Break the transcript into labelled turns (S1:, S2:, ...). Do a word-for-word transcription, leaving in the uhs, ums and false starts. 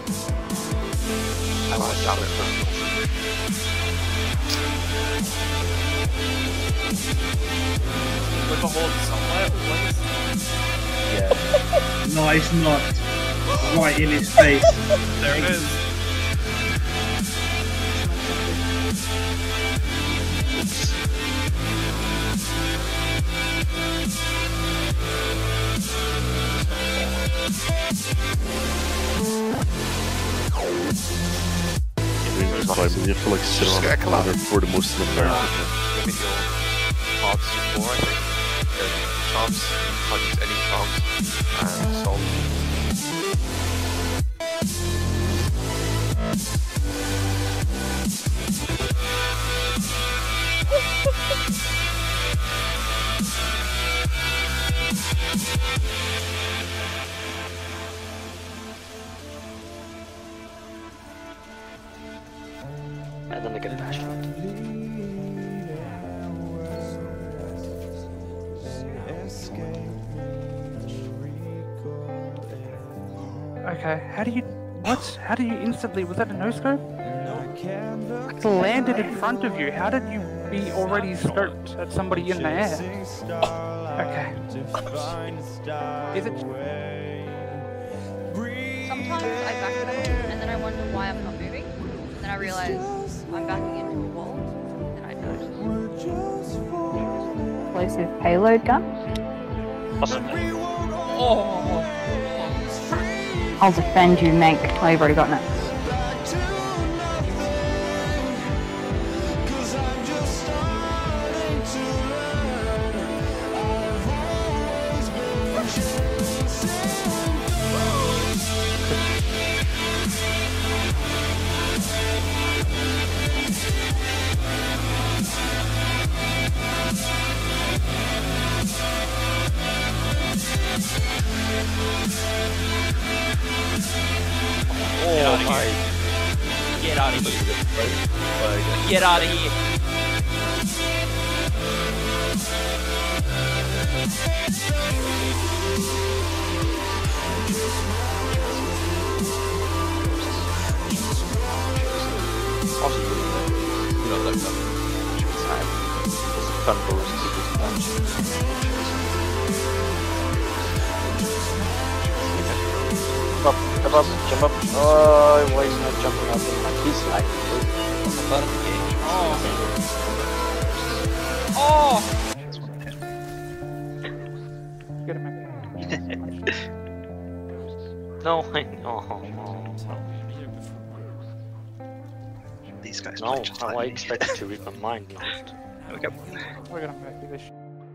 S1: I want to jump it first.
S2: With a hold somewhere? What is
S1: Yeah.
S3: Nice knock. Right in his face.
S2: There it is.
S4: I mean, you feel like sit on it for the most of the time.
S1: Give me your odds to four, I think. Chomps, not use any chomps, and salt.
S5: And then they get bashed out.
S6: Okay, how do you... What? How do you instantly... Was that a no-scope? It landed in front of you. How did you be already scoped at somebody in the air? Okay. Is it...
S7: Sometimes I backpedal and then I wonder why I'm not moving. And then I realise I'm backing into a wall. And I die.
S8: Explosive payload gun.
S5: Possibly.
S2: Oh!
S8: I'll defend you, Menk. Oh, you've already got it.
S5: Oh my. Get out of here. Get out of here.
S1: Also, you know, like that. It's a fun boost to this punch.
S5: Jump up, jump up, jump up. Oh, why is not jumping up in my piece like on the bottom of the game?
S2: Oh! Oh!
S6: Get him
S5: No, I know.
S4: These guys
S5: No, how I expected to read my mind, not.
S4: There we go.
S6: We're gonna make this.